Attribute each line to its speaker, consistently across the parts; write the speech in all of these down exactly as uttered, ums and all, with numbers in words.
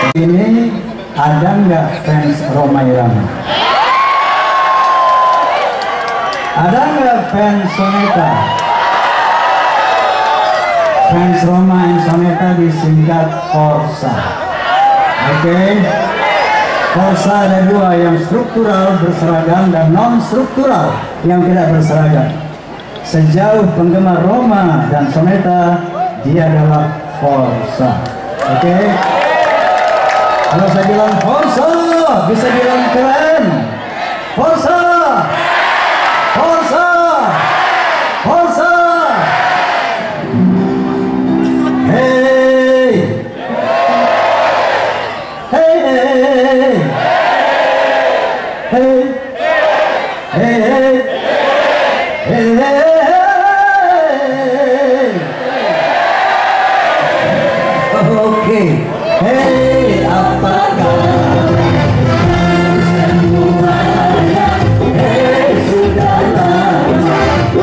Speaker 1: Ini ada nggak fans Rhoma Irama? Ada nggak fans Soneta? Fans Rhoma and Soneta disingkat Forsa. Oke, okay. Forsa ada dua, yang struktural berseragam dan non struktural yang tidak berseragam. Sejauh penggemar Rhoma dan Soneta, dia adalah Forsa. Oke. Okay? Kalau saya bilang Forsa, bisa bilang keren. Forsa, Forsa, Forsa. Hey, hey, hey, hey, hey, hey, hey. Oke, hey, apa kabar? Semuanya, hey, sudah lama.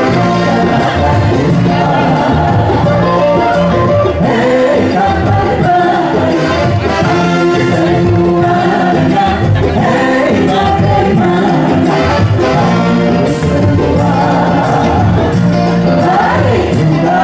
Speaker 1: Hey, kabar baik. Semuanya, hey, bagaimana? Semua baik juga.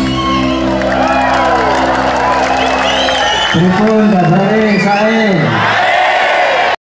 Speaker 1: Pripun kabare sae?